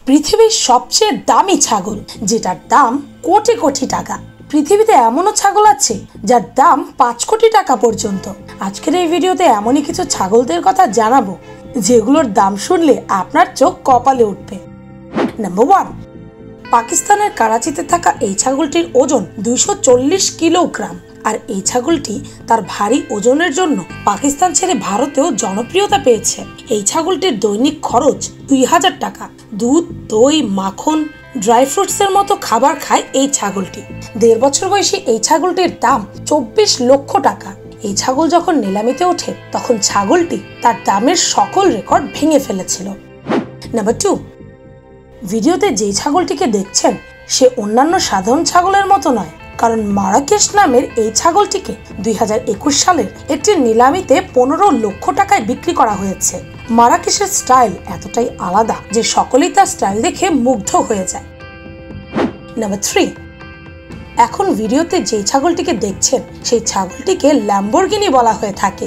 পৃথিবীর সবচেয়ে দামি ছাগল, যেটার দাম কোটি কোটি টাকা। পৃথিবীতে এমনও ছাগল আছে যার দাম 5 কোটি টাকা পর্যন্ত। আজকের এই ভিডিওতে এমনই কিছু ছাগলদের কথা জানাবো যেগুলোর দাম শুনলে আপনার চোখ কপালে উঠবে। নাম্বার 1, পাকিস্তানের করাচিতে থাকা এই ছাগলটির ওজন 240 কিলোগ্রাম। আর এই ছাগলটি তার ভারী ওজনের জন্য পাকিস্তান ছেড়ে ভারতেও জনপ্রিয়তা পেয়েছে। এই ছাগলটির দৈনিক খরচ 2000 টাকা। দুধ, দই, মাখন, ড্রাই ফ্রুটসের মতো খাবার খায় এই ছাগলটি। 1.5 বছর বয়সী এই ছাগলটির দাম 24 লক্ষ টাকা। এই ছাগল যখন নিলামিতে ওঠে তখন ছাগলটি তার দামের সকল রেকর্ড ভেঙে ফেলেছিল। নাম্বার 2, ভিডিওতে যেই ছাগলটিকে দেখছেন সে অন্যান্য সাধারণ ছাগলের মতো নয়, কারণ মারাকেশ নামের এই ছাগলটিকে 2021 সালের একটি নিলামিতে 15 লক্ষ টাকায় বিক্রি করা হয়েছে। মারাকেশের স্টাইল এতটাই আলাদা যে সকলেই তার স্টাইল দেখে মুগ্ধ হয়ে যায়। নাম্বার 3, এখন ভিডিওতে যেই ছাগলটিকে দেখছেন সেই ছাগলটিকে ল্যাম্বরগিনি বলা হয়ে থাকে।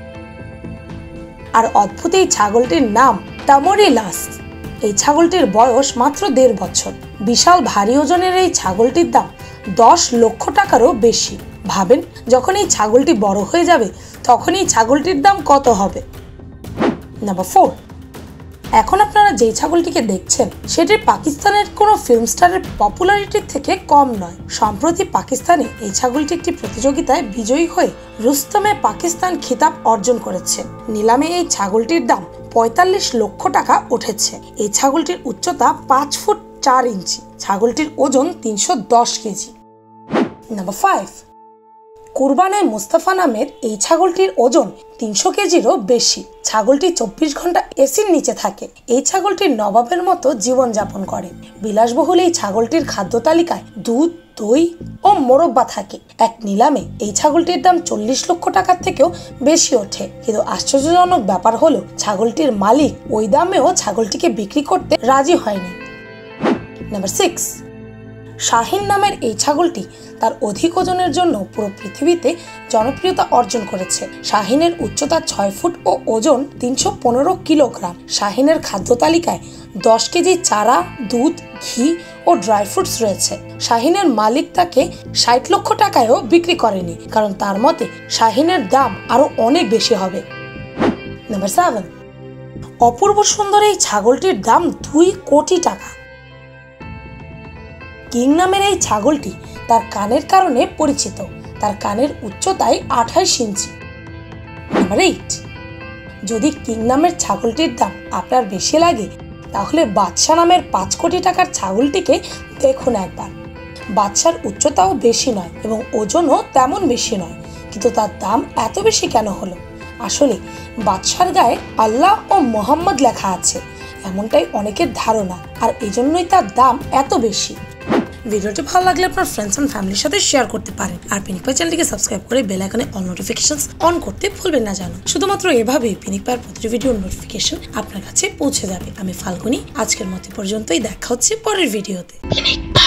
আর অদ্ভুত এই ছাগলটির নাম তামোরিলাস। এই ছাগলটির বয়স মাত্র 1.5 বছর। বিশাল ভারী ওজনের এই ছাগলটির দাম 10 লক্ষ টাকারও বেশি। ভাবেন, যখন এই ছাগলটি বড় হয়ে যাবে তখন এই ছাগলটির দাম কত হবে। নাম্বার 4, এখন আপনারা যেই ছাগলটিকে দেখছেন সেটি পাকিস্তানের কোনো ফিল্ম স্টারের পপুলারিটির থেকে কম নয়। সম্প্রতি পাকিস্তানে এই ছাগলটি একটি প্রতিযোগিতায় বিজয়ী হয়ে রুস্তমে পাকিস্তান খিতাব অর্জন করেছে। নিলামে এই ছাগলটির দাম 45 লক্ষ টাকা উঠেছে। এই ছাগলটির উচ্চতা 5 ফুট 4 ইঞ্চি। ছাগলটির ওজন 310 কেজি। নাম্বার 5, কুরবানে মুস্তাফা নামের এই ছাগলটির ওজন 300 কেজিরও বেশি। ছাগলটি 24 ঘন্টা এসির নিচে থাকে। এই ছাগলটির নবাবের মতো জীবনযাপন করে। বিলাসবহুল এই ছাগলটির খাদ্য তালিকায় দুধ, দই ও মোরব্বা থাকে। এক নিলামে এই ছাগলটির দাম 40 লক্ষ টাকার থেকেও বেশি ওঠে। কিন্তু আশ্চর্যজনক ব্যাপার হলো ছাগলটির মালিক ওই দামেও ছাগলটিকে বিক্রি করতে রাজি হয়নি। নাম্বার 6, শাহিন নামের এই ছাগলটি তার অধিক ওজনের জন্য পুরো পৃথিবীতে জনপ্রিয়তা অর্জন করেছে। শাহিনের উচ্চতা 6 ফুট ও ওজন 315 কিলোগ্রাম। শাহিনের খাদ্য তালিকায় 10 কেজি চারা, দুধ, ঘি ও ড্রাই ফ্রুটস রয়েছে। শাহিনের মালিক তাকে 60 লক্ষ টাকায়ও বিক্রি করেনি, কারণ তার মতে শাহিনের দাম আরো অনেক বেশি হবে। নাম্বার 7, অপূর্ব সুন্দর এই ছাগলটির দাম 2 কোটি টাকা। কিং নামের এই ছাগলটি তার কানের কারণে পরিচিত। তার কানের উচ্চতায় 28 ইঞ্চি। নাম্বার 8, যদি কিং নামের ছাগলটির দাম আপনার বেশি লাগে তাহলে বাদশা নামের 5 কোটি টাকার ছাগলটিকে দেখুন একবার। বাদশার উচ্চতাও বেশি নয় এবং ওজনও তেমন বেশি নয়, কিন্তু তার দাম এত বেশি কেন হলো? আসলে বাদশার গায়ে আল্লাহ ও মোহাম্মদ লেখা আছে, এমনটাই অনেকের ধারণা, আর এজন্যই তার দাম এত বেশি। ভিডিওটি ভালো লাগলে আপনার ফ্রেন্ডস এন্ড ফ্যামিলির সাথে শেয়ার করতে পারেন। আর পিনিকপি চ্যানেলটিকে সাবস্ক্রাইব করে বেল আইকনে অল নোটিফিকেশনস অন করতে ভুলবেন না যেন। শুধুমাত্র এভাবেই পিনিকপির প্রতিটি ভিডিওর নোটিফিকেশন আপনার কাছে পৌঁছে যাবে। আমি ফাল্গুনি, আজকের মতো পর্যন্তই। দেখা হচ্ছে পরের ভিডিওতে।